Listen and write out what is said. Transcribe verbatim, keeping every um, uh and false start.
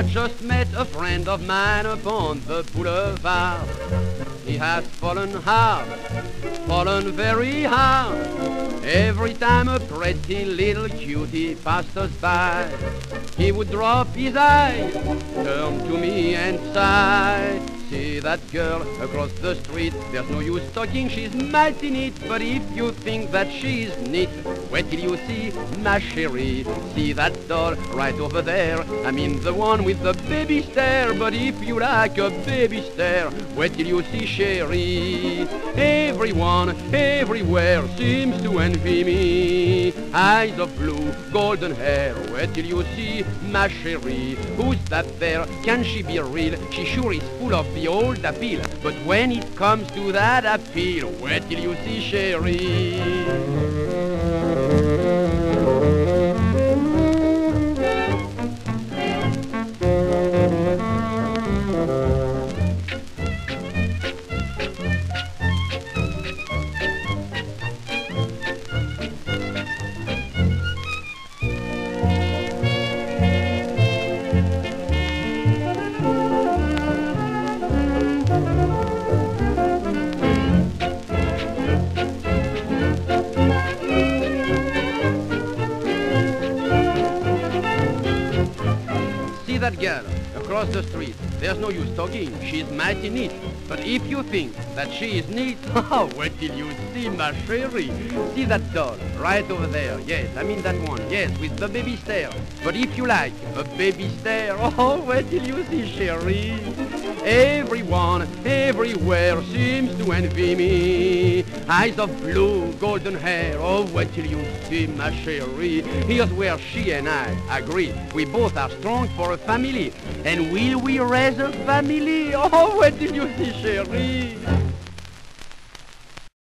just met a friend of mine upon the boulevard. He has fallen hard, fallen very hard. Every time a pretty little cutie passed us by, he would drop his eyes, turn to me and sigh. See that girl across the street, there's no use talking, she's mighty neat. But if you think that she's neat, wait till you see ma Cherie. See that doll right over there, I mean the one with the baby stare. But if you like a baby stare, wait till you see Cherie. Everyone, everywhere seems to envy me. Eyes of blue, golden hair, wait till you see ma Cherie. Who's that there? Can she be real? She sure is full of the old appeal. But when it comes to that appeal, wait till you see Cherie. That girl across the street, there's no use talking, she's mighty neat. But if you think that she is neat, oh, wait till you see ma Cherie. See that doll right over there, yes, I mean that one, yes, with the baby stare. But if you like a baby stare, oh, wait till you see Cherie. Everyone, everywhere seems to envy me. Eyes of blue, golden hair, oh, wait till you see ma Cherie. Here's where she and I agree. We both are strong for a family. And will we raise a family? Oh, wait till you see Cherie.